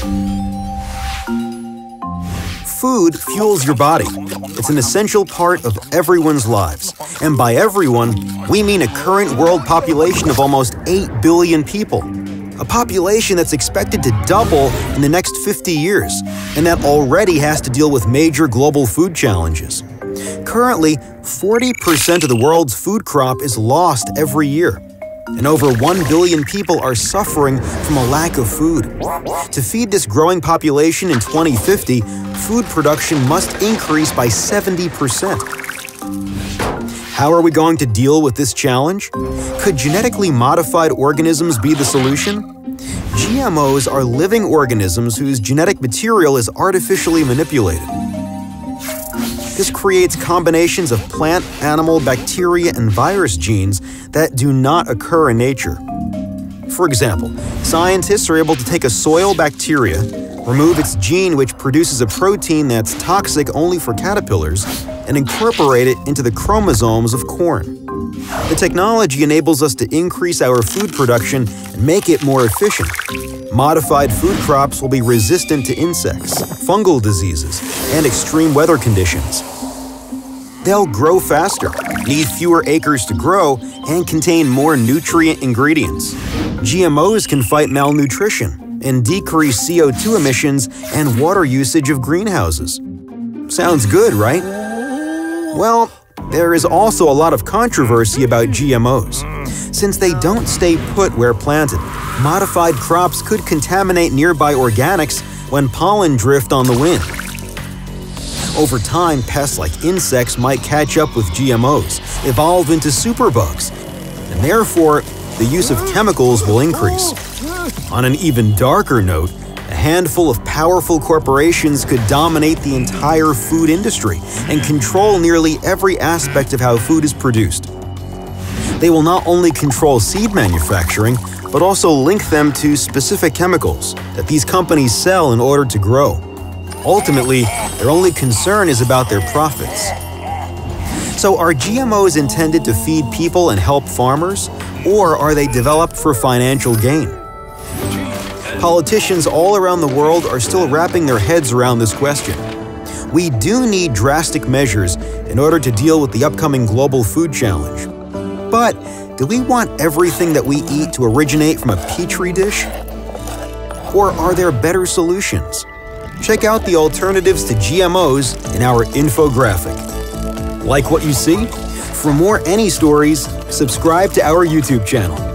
Food fuels your body. It's an essential part of everyone's lives. And by everyone, we mean a current world population of almost 8 billion people. A population that's expected to double in the next 50 years, and that already has to deal with major global food challenges. Currently, 40% of the world's food crop is lost every year, and over 1 billion people are suffering from a lack of food. To feed this growing population in 2050, food production must increase by 70%. How are we going to deal with this challenge? Could genetically modified organisms be the solution? GMOs are living organisms whose genetic material is artificially manipulated. This creates combinations of plant, animal, bacteria, and virus genes that do not occur in nature. For example, scientists are able to take a soil bacteria, remove its gene which produces a protein that's toxic only for caterpillars, and incorporate it into the chromosomes of corn. The technology enables us to increase our food production and make it more efficient. Modified food crops will be resistant to insects, fungal diseases, and extreme weather conditions. They'll grow faster, need fewer acres to grow, and contain more nutrient ingredients. GMOs can fight malnutrition and decrease CO2 emissions and water usage of greenhouses. Sounds good, right? Well, there is also a lot of controversy about GMOs. Since they don't stay put where planted, modified crops could contaminate nearby organics when pollen drift on the wind. Over time, pests like insects might catch up with GMOs, evolve into superbugs, and therefore, the use of chemicals will increase. On an even darker note, a handful of powerful corporations could dominate the entire food industry and control nearly every aspect of how food is produced. They will not only control seed manufacturing, but also link them to specific chemicals that these companies sell in order to grow. Ultimately, their only concern is about their profits. So are GMOs intended to feed people and help farmers, or are they developed for financial gain? Politicians all around the world are still wrapping their heads around this question. We do need drastic measures in order to deal with the upcoming global food challenge. But do we want everything that we eat to originate from a petri dish? Or are there better solutions? Check out the alternatives to GMOs in our infographic. Like what you see? For more AnyStories, subscribe to our YouTube channel.